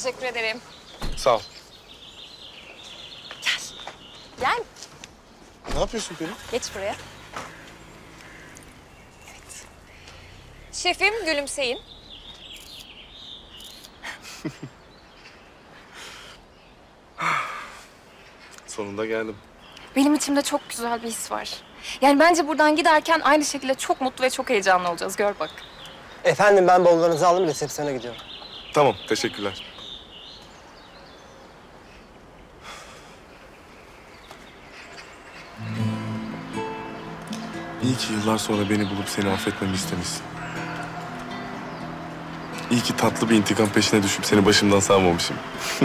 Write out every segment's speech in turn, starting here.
Teşekkür ederim. Sağ ol. Gel. Ne yapıyorsun Pelin? Geç buraya. Evet. Şefim, gülümseyin. Sonunda geldim. Benim içimde çok güzel bir his var. Yani bence buradan giderken aynı şekilde çok mutlu ve çok heyecanlı olacağız. Gör bak. Efendim ben bavullarınızı aldım, resepsiyona gidiyorum. Tamam, teşekkürler. İyi ki yıllar sonra beni bulup seni affetmemi istemişsin. İyi ki tatlı bir intikam peşine düşüp seni başımdan savmamışım.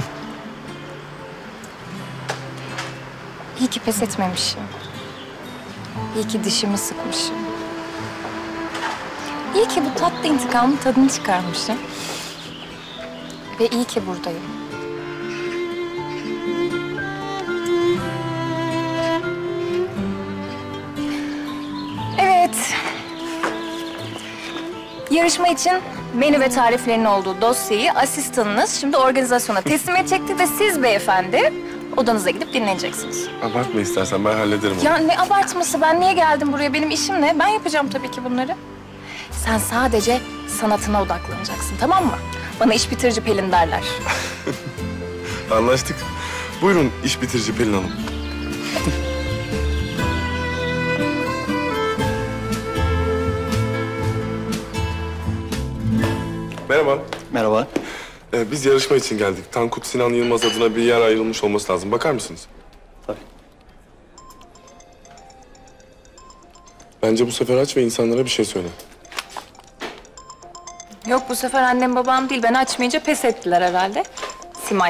İyi ki pes etmemişim. İyi ki dişimi sıkmışım. İyi ki bu tatlı intikamın tadını çıkarmışım. Ve iyi ki buradayım. Evet. Yarışma için menü ve tariflerin olduğu dosyayı asistanınız şimdi organizasyona teslim edecekti ve siz beyefendi odanıza gidip dinleneceksiniz. Abartma istersen, ben hallederim onu. Ya ne abartması? Ben niye geldim buraya? Benim işim ne? Ben yapacağım tabii ki bunları. Sen sadece sanatına odaklanacaksın, tamam mı? Bana iş bitirici Pelin derler. Anlaştık. Buyurun iş bitirici Pelin Hanım. Merhaba. Merhaba. Biz yarışma için geldik. Tankut Sinan Yılmaz adına bir yer ayrılmış olması lazım. Bakar mısınız? Tabii. Bence bu sefer aç ve insanlara bir şey söyle. Yok, bu sefer annem babam değil. Ben açmayınca pes ettiler herhalde. Simay.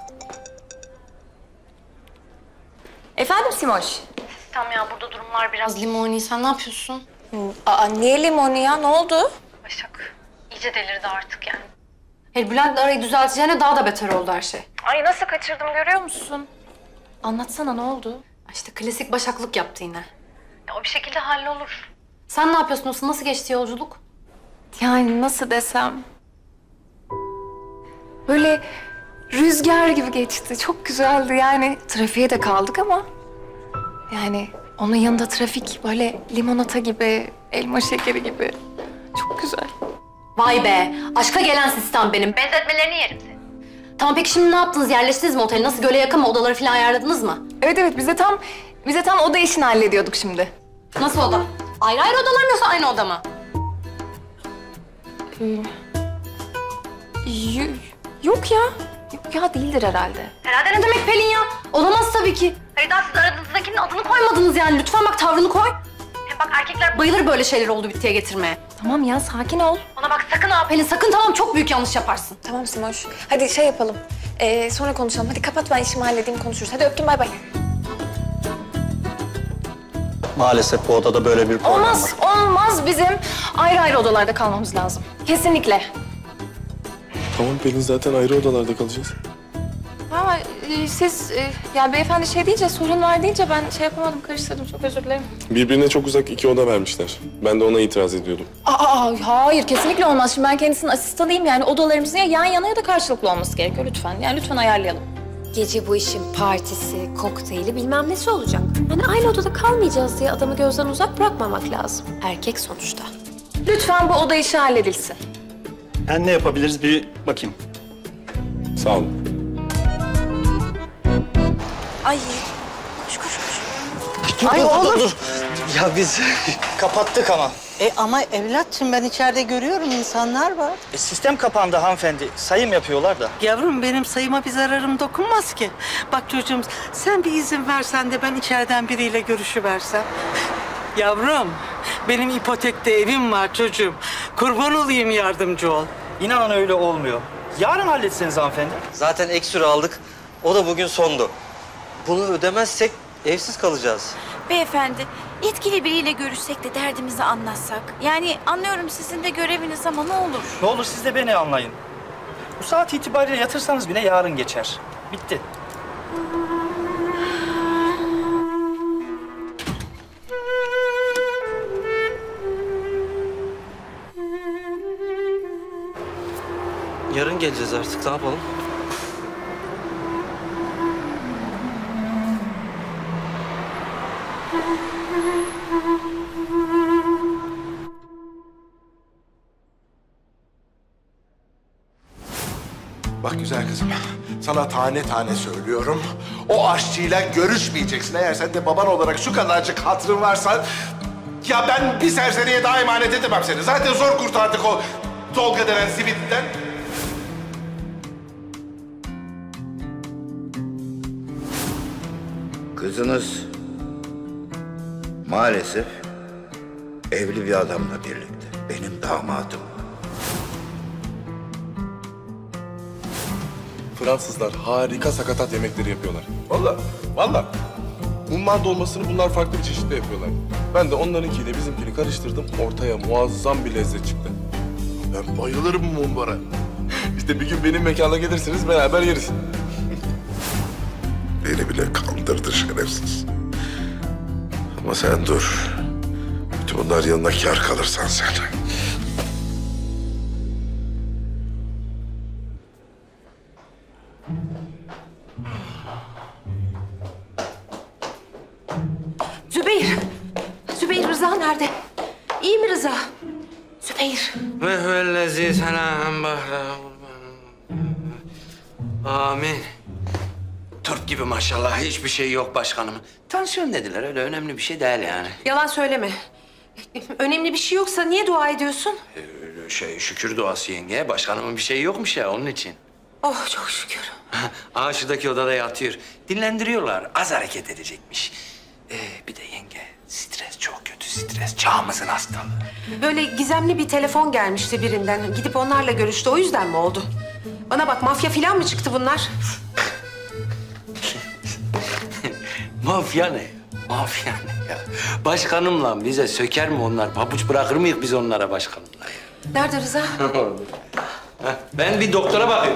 Efendim Simoş? Tamam ya, burada durumlar biraz limoni. Sen ne yapıyorsun? Aa, niye limonu ya? Ne oldu? Başak iyice delirdi artık yani. Hayır, Bülent'le arayı düzelteceğine daha da beter oldu her şey. Ay nasıl kaçırdım görüyor musun? Anlatsana, ne oldu? İşte klasik Başaklık yaptı yine. Ya, o bir şekilde hallolur. Sen ne yapıyorsun Olsun? Nasıl geçti yolculuk? Yani nasıl desem... Böyle rüzgar gibi geçti. Çok güzeldi yani. Trafiğe de kaldık ama... Yani onun yanında trafik böyle limonata gibi, elma şekeri gibi. Çok güzel. Vay be! Aşka gelen sistem benim. Benzetmelerini yerim seni. Tamam, peki şimdi ne yaptınız? Yerleştiniz mi otele? Nasıl, göle yakın mı? Odaları falan ayarladınız mı? Evet, bize tam oda işini hallediyorduk şimdi. Nasıl oda? Ayrı ayrı odalar mı yoksa aynı oda mı? Yok ya. Yok ya, değildir herhalde. Herhalde ne demek Pelin ya? Olamaz tabii ki. Hayır, daha siz aranızdakinin adını koymadınız yani. Lütfen bak, tavrını koy. Hem bak, erkekler bayılır böyle şeyleri oldu bittiye getirmeye. Tamam ya, sakin ol. Ona bak, sakın ha Pelin, sakın, tamam, çok büyük yanlış yaparsın. Tamam Simoş. Hadi şey yapalım. Sonra konuşalım. Hadi kapat, ben işimi halledeyim, konuşuruz. Hadi öptüm, bay bay. Maalesef bu odada böyle bir problem var. Olmaz. Bizim ayrı ayrı odalarda kalmamız lazım. Kesinlikle. Tamam Pelin, zaten ayrı odalarda kalacağız. Ama siz, ya beyefendi şey deyince, sorun var deyince ben şey yapamadım, karıştırdım. Çok özür dilerim. Birbirine çok uzak iki oda vermişler. Ben de ona itiraz ediyordum. Hayır, kesinlikle olmaz. Şimdi ben kendisinin asistanıyım. Yani odalarımızın ya yan yana ya da karşılıklı olması gerekiyor lütfen. Yani lütfen ayarlayalım. Gece bu işin partisi, kokteyli bilmem nesi olacak. Hani aynı odada kalmayacağız diye adamı gözden uzak bırakmamak lazım. Erkek sonuçta. Lütfen bu oda işi halledilsin. Ne yapabiliriz bir bakayım. Sağ olun. Ay, koş. Ay oğlum. Dur. Ya biz kapattık ama. Ama evlatçım ben içeride görüyorum insanlar var. Sistem kapandı hanımefendi. Sayım yapıyorlar da. Yavrum benim sayıma bir zararım dokunmaz ki. Bak çocuğum sen bir izin versen de ben içeriden biriyle görüşüversem. Yavrum benim ipotekte evim var çocuğum. Kurban olayım yardımcı ol. İnanın öyle olmuyor. Yarın halletseniz hanımefendi. Zaten ek süre aldık. O da bugün sondu. Bunu ödemezsek evsiz kalacağız. Beyefendi, yetkili biriyle görüşsek de derdimizi anlatsak. Yani anlıyorum sizin de göreviniz ama ne olur. Ne olur siz de beni anlayın. Bu saat itibariyle yatırsanız bile yarın geçer. Bitti. Yarın geleceğiz artık. Ne yapalım? Bak güzel kızım, sana tane tane söylüyorum. O aşçıyla görüşmeyeceksin. Eğer sen de baban olarak şu kadarcık hatırın varsa... Ya ben bir serseriye daha emanet edemem seni. Zaten zor kurtardık o Tolga denen zibitten. Kızınız maalesef evli bir adamla birlikte. Benim damadım. Fransızlar harika sakatat yemekleri yapıyorlar. Vallahi, vallahi. Mumbar dolmasını bunlar farklı bir çeşitle yapıyorlar. Ben de onlarınkiyle bizimkini karıştırdım. Ortaya muazzam bir lezzet çıktı. Ben bayılırım mumbara. İşte bir gün benim mekana gelirsiniz, beraber yeriz. Beni bile kandırdı şerefsiz. Ama sen dur. Bütün bunlar yanına kâr kalırsan sen. Zübeyir. Zübeyir, Rıza nerede? İyi mi Rıza? Zübeyir. Ve hüvellezî selam bahra. Amin. Turp gibi maşallah, hiçbir şey yok başkanım. Tansiyon dediler, öyle önemli bir şey değil yani. Yalan söyleme. Önemli bir şey yoksa niye dua ediyorsun? Şükür duası yenge. Başkanımın bir şeyi yokmuş ya, onun için. Oh çok şükür. Şuradaki odada yatıyor. Dinlendiriyorlar, az hareket edecekmiş. Bir de yenge, stres çok kötü stres. Çağımızın hastalığı. Böyle gizemli bir telefon gelmişti birinden. Gidip onlarla görüştü, o yüzden mi oldu? Bana bak, mafya falan mı çıktı bunlar? Mafya ne? Mafya ne ya? Başkanımla bize söker mi onlar? Pabuç bırakır mıyız biz onlara başkanımla ya? Nerede Rıza? Ben bir doktora bakayım.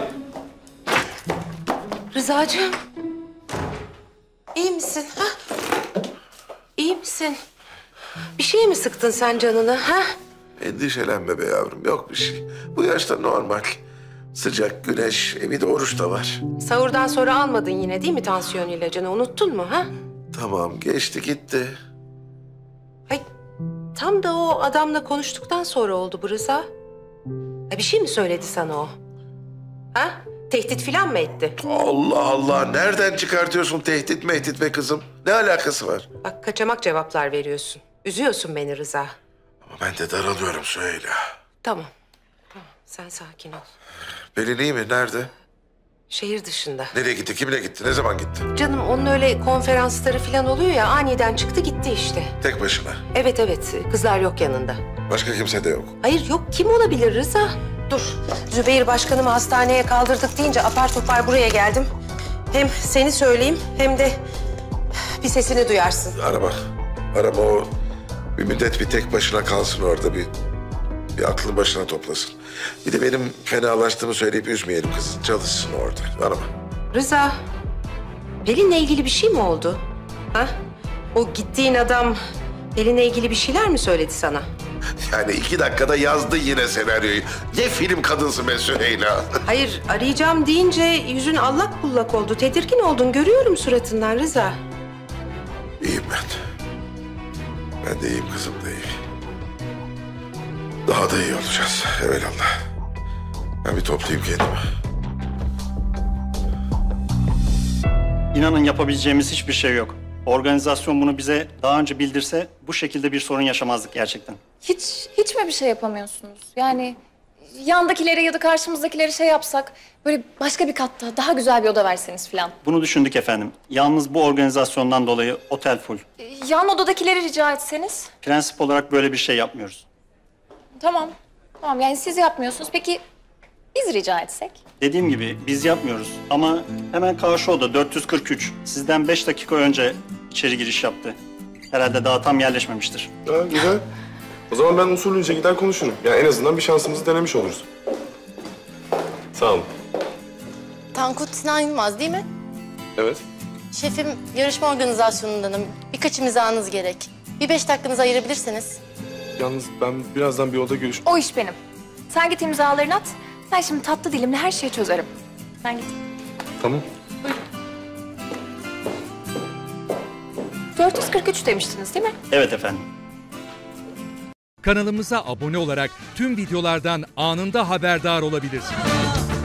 Rıza'cığım. İyi misin? Ha? İyi misin? Bir şey mi sıktın sen canını? Ha? Endişelenme be yavrum, yok bir şey. Bu yaşta normal. Sıcak, güneş, bir de oruç da var. Sahurdan sonra almadın yine değil mi tansiyon ilacını? Unuttun mu ha? Tamam, geçti gitti. Ay, tam da o adamla konuştuktan sonra oldu bu Rıza. Bir şey mi söyledi sana o? Ha? Tehdit falan mı etti? Allah Allah, nereden çıkartıyorsun tehdit mehdit be kızım? Ne alakası var? Bak kaçamak cevaplar veriyorsun. Üzüyorsun beni Rıza. Ama ben de daralıyorum Süheyla. Tamam. Tamam, sen sakin ol. Pelin iyi mi? Nerede? Şehir dışında. Nereye gitti? Kimle gitti? Ne zaman gitti? Canım onun öyle konferansları falan oluyor ya, aniden çıktı gitti işte. Tek başına. Evet evet, kızlar yok yanında. Başka kimse de yok. Hayır yok, kim olabilir Rıza? Dur, Zübeyir başkanımı hastaneye kaldırdık deyince apar topar buraya geldim. Hem seni söyleyeyim hem de bir sesini duyarsın. Arama. Arama, o bir müddet bir tek başına kalsın orada, bir aklını başına toplasın. Bir de benim fenalaştığımı söyleyip üzmeyelim kızı. Çalışsın orada. Arama. Rıza, Pelin'le ilgili bir şey mi oldu? Ha? O gittiğin adam Pelin'le ilgili bir şeyler mi söyledi sana? Yani 2 dakikada yazdı yine senaryoyu. Ne film kadınsın be Süheyla. Hayır, arayacağım deyince yüzün allak bullak oldu. Tedirgin oldun, görüyorum suratından Rıza. İyiyim ben. Ben de iyiyim, kızım da iyi. Daha da iyi olacağız evelallah. Ben bir toplayayım kendimi. İnanın yapabileceğimiz hiçbir şey yok. Organizasyon bunu bize daha önce bildirse bu şekilde bir sorun yaşamazdık gerçekten. Hiç mi bir şey yapamıyorsunuz? Yani yandakilere ya da karşımızdakilere şey yapsak, böyle başka bir katta daha güzel bir oda verseniz falan. Bunu düşündük efendim. Yalnız bu organizasyondan dolayı otel full. Yan odadakileri rica etseniz. Prensip olarak böyle bir şey yapmıyoruz. Tamam. Tamam, yani siz yapmıyorsunuz. Peki biz rica etsek? Dediğim gibi biz yapmıyoruz ama hemen karşı oda 443. Sizden 5 dakika önce içeri giriş yaptı. Herhalde daha tam yerleşmemiştir. Ha, güzel. O zaman ben usulünce gider konuşurum. Yani en azından bir şansımızı denemiş oluruz. Sağ olun. Tankut Sinan Yılmaz değil mi? Evet. Şefim, yarışma organizasyonundanım. Birkaç imzanız gerek. Bir 5 dakikanızı ayırabilirseniz. Yalnız ben birazdan bir oda görüş... O iş benim. Sen git imzalarını at. Ben şimdi tatlı dilimle her şeyi çözerim. Sen git. Tamam. 443 demiştiniz değil mi? Evet efendim. Kanalımıza abone olarak tüm videolardan anında haberdar olabilirsiniz.